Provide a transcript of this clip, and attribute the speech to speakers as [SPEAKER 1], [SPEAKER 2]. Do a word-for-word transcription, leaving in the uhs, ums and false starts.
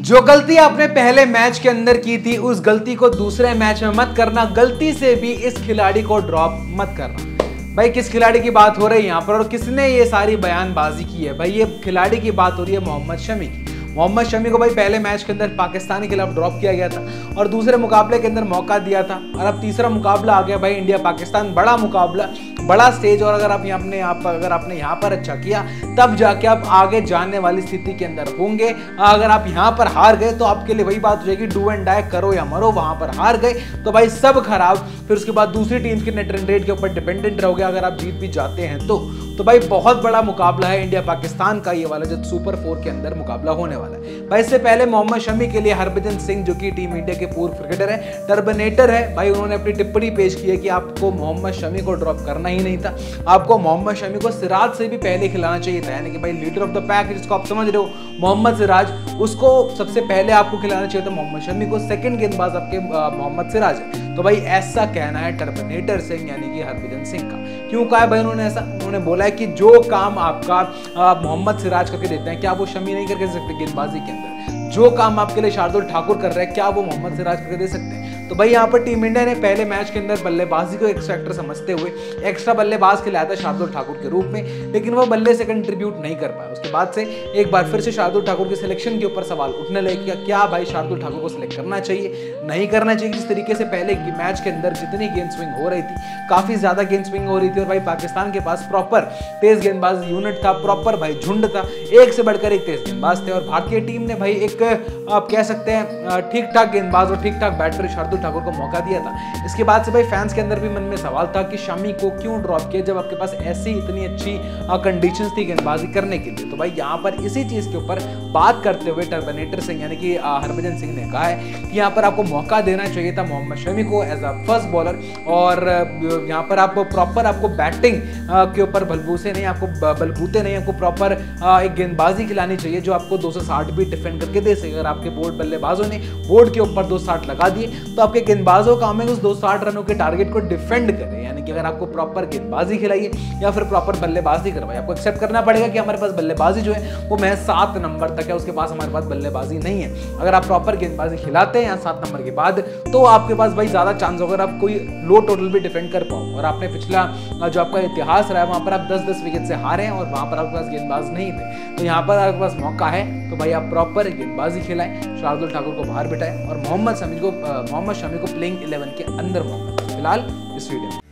[SPEAKER 1] जो गलती आपने पहले मैच के अंदर की थी उस गलती को दूसरे मैच में मत करना। गलती से भी इस खिलाड़ी को ड्रॉप मत करना। भाई किस खिलाड़ी की बात हो रही है यहाँ पर और किसने ये सारी बयानबाजी की है? भाई ये खिलाड़ी की बात हो रही है मोहम्मद शमी की। मोहम्मद शमी को भाई पहले मैच के अंदर पाकिस्तान के खिलाफ ड्रॉप किया गया था और दूसरे मुकाबले के अंदर मौका दिया था और अब तीसरा मुकाबला आ गया भाई इंडिया पाकिस्तान, बड़ा मुकाबला, बड़ा स्टेज। और अगर आप यहाँ अपने आप अगर आपने यहाँ पर अच्छा किया तब जाके आप आगे जाने वाली स्थिति के अंदर होंगे। अगर आप यहाँ पर हार गए तो आपके लिए वही बात हो जाएगी, डू एंड डाई, करो या मरो। वहां पर हार गए तो भाई सब खराब, फिर उसके बाद दूसरी टीम के नेट रन रेट के ऊपर डिपेंडेंट रहोगे अगर आप जीत भी जाते हैं तो तो भाई बहुत बड़ा मुकाबला है इंडिया पाकिस्तान का, ये वाला जो सुपर फोर के अंदर मुकाबला होने वाला है। भाई इससे पहले मोहम्मद शमी के लिए हरभजन सिंह जो कि टीम इंडिया के पूर्व क्रिकेटर है, टर्मिनेटर है, भाई उन्होंने अपनी टिप्पणी पेश की है कि आपको मोहम्मद शमी को ड्रॉप करना ही नहीं था, आपको मोहम्मद शमी को सिराज से भी पहले खिलाना चाहिए था। यानी कि भाई लीडर ऑफ द पैक जिसको आप समझ रहे हो मोहम्मद सिराज, उसको सबसे पहले आपको खिलाना चाहिए था मोहम्मद शमी को, सेकंड गेंदबाज आपके मोहम्मद सिराज है। तो भाई ऐसा कहना है टर्मिनेटर सिंह यानी कि हरभजन सिंह का। क्यों कहा है भाई उन्होंने ऐसा? उन्होंने बोला है कि जो काम आपका मोहम्मद सिराज करके देते हैं क्या वो शमी नहीं करके दे सकते गेंदबाजी के अंदर? जो काम आपके लिए शार्दुल ठाकुर कर रहे हैं क्या वो मोहम्मद सिराज करके दे सकते हैं? तो भाई यहाँ पर टीम इंडिया ने पहले मैच के अंदर बल्लेबाजी को एक्स्ट्रा फैक्टर समझते हुए एक्स्ट्रा बल्लेबाज खिलाया था शार्दुल ठाकुर के रूप में, लेकिन वो बल्ले से कंट्रीब्यूट नहीं कर पाया। उसके बाद से एक बार फिर से शार्दुल ठाकुर के सिलेक्शन के ऊपर सवाल उठने लगे कि क्या भाई शार्दुल ठाकुर को सिलेक्ट करना चाहिए, नहीं करना चाहिए? जिस तरीके से पहले मैच के अंदर जितनी गेंद स्विंग हो रही थी, काफी ज्यादा गेंद स्विंग हो रही थी और भाई पाकिस्तान के पास प्रॉपर तेज गेंदबाज यूनिट था, प्रॉपर भाई झुंड था, एक से बढ़कर एक तेज गेंदबाज थे और भारतीय टीम ने भाई एक आप कह सकते हैं ठीक ठाक गेंदबाज और ठीक ठाक बैटर शार्दुल ठाकुर को मौका दिया था। इसके बाद से भाई फैंस के अंदर भी मन में सवाल था कि शमी को क्यों ड्रॉप किया जब आपके पास ऐसी इतनी अच्छी कंडीशंस थी गेंदबाजी करने के लिए। तो भाई यहाँ पर इसी चीज के ऊपर बात करते हुए टर्मिनेटर सिंह यानी कि हरभजन सिंह ने कहा है कि यहाँ पर आपको मौका देना चाहिए था मोहम्मद शमी को एज अ फर्स्ट बॉलर और यहाँ पर आपको प्रॉपर आपको बैटिंग के ऊपर बलबूते नहीं आपको बलबूते नहीं आपको प्रॉपर एक गेंदबाजी खिलानी चाहिए जो आपको दो सौ साठ भी डिफेंड करके दे सके। अगर आपके बोर्ड बल्लेबाजों ने बोर्ड के ऊपर दो सौ साठ लगा दिए तो आपके गेंदबाजों का काम है उस दो सौ साठ रनों के टारगेट को डिफेंड करें। यानी कि अगर आपको प्रॉपर गेंदबाजी खिलाइए या फिर प्रॉपर बल्लेबाजी करवाइए, आपको एक्सेप्ट करना पड़ेगा कि हमारे पास बल्लेबाजी जो है वो महज सात नंबर तक है, उसके पास हमारे पास बल्लेबाजी नहीं है। अगर आप प्रॉपर गेंदबाजी खिलाते हैं या सात नंबर के बाद तो आपके पास भाई ज्यादा चांस होगा आप कोई लो टोटल भी डिफेंड कर पाओ। और आपने पिछला जो आपका इतिहास रहा है वहां पर आप दस दस विकेट से हारे हैं और वहां पर आपके पास गेंदबाज नहीं थे। तो यहाँ पर आपके पास मौका है तो भाई आप प्रॉपर गेंदबाजी खिलाएं, शार्दुल ठाकुर को बाहर बिठाएं और मोहम्मद शमी को मोहम्मद शमी को प्लेइंग इलेवन के अंदर मौका फिलहाल इस वीडियो में।